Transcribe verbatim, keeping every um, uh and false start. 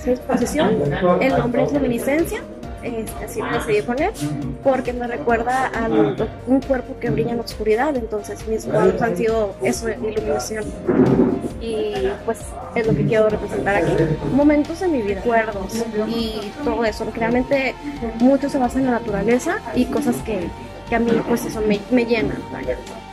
esta exposición. El nombre es Luminiscencia. Este, así me decidí poner porque me recuerda a un cuerpo que brilla en la oscuridad, entonces mis cuadros han sido eso de iluminación y pues es lo que quiero representar aquí. Momentos de mi vida, recuerdos y todo eso, porque realmente mucho se basa en la naturaleza y cosas que, que a mí pues eso me, me llenan, vaya.